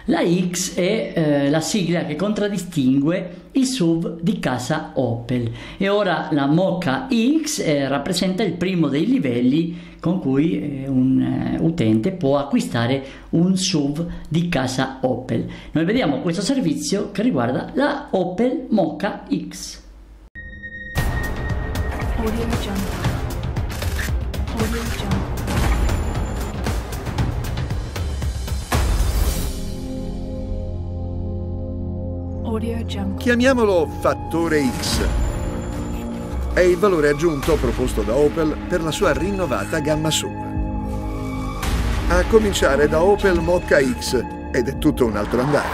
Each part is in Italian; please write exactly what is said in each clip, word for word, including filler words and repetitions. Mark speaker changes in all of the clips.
Speaker 1: La X è eh, la sigla che contraddistingue il S U V di casa Opel, e ora la Mokka X eh, rappresenta il primo dei livelli con cui eh, un eh, utente può acquistare un S U V di casa Opel. Noi vediamo questo servizio che riguarda la Opel Mokka X. Audio Jungle. Audio Jungle.
Speaker 2: Chiamiamolo fattore X. È il valore aggiunto proposto da Opel per la sua rinnovata gamma S U V. A cominciare da Opel Mokka X, ed è tutto un altro andare.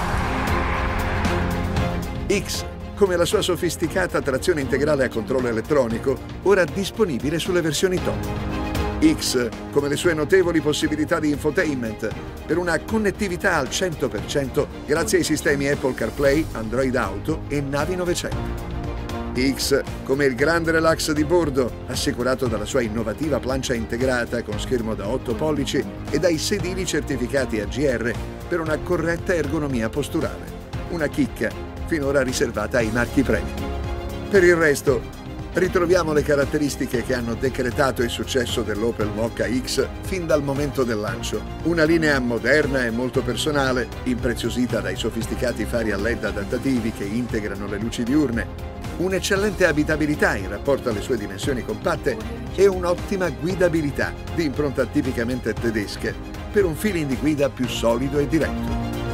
Speaker 2: X, come la sua sofisticata trazione integrale a controllo elettronico, ora disponibile sulle versioni top. X, come le sue notevoli possibilità di infotainment, per una connettività al cento per cento grazie ai sistemi Apple CarPlay, Android Auto e Navi novecento. X, come il grande relax di bordo, assicurato dalla sua innovativa plancia integrata con schermo da otto pollici e dai sedili certificati A G R per una corretta ergonomia posturale. Una chicca finora riservata ai marchi premium. Per il resto, ritroviamo le caratteristiche che hanno decretato il successo dell'Opel Mokka X fin dal momento del lancio. Una linea moderna e molto personale, impreziosita dai sofisticati fari a L E D adattativi che integrano le luci diurne, un'eccellente abitabilità in rapporto alle sue dimensioni compatte e un'ottima guidabilità di impronta tipicamente tedesca per un feeling di guida più solido e diretto.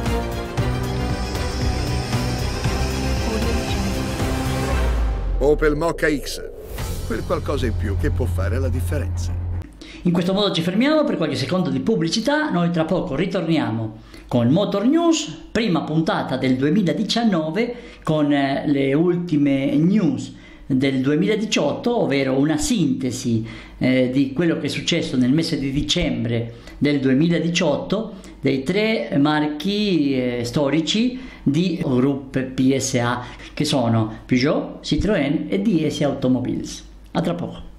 Speaker 2: Opel Mokka X, quel qualcosa in più che può fare la differenza.
Speaker 1: In questo modo ci fermiamo per qualche secondo di pubblicità. Noi tra poco ritorniamo con Motor News, prima puntata del duemiladiciannove, con eh, le ultime news del duemiladiciotto, ovvero una sintesi eh, di quello che è successo nel mese di dicembre del duemiladiciotto dei tre marchi eh, storici di Group P S A, che sono Peugeot, Citroën e D S Automobiles. A tra poco.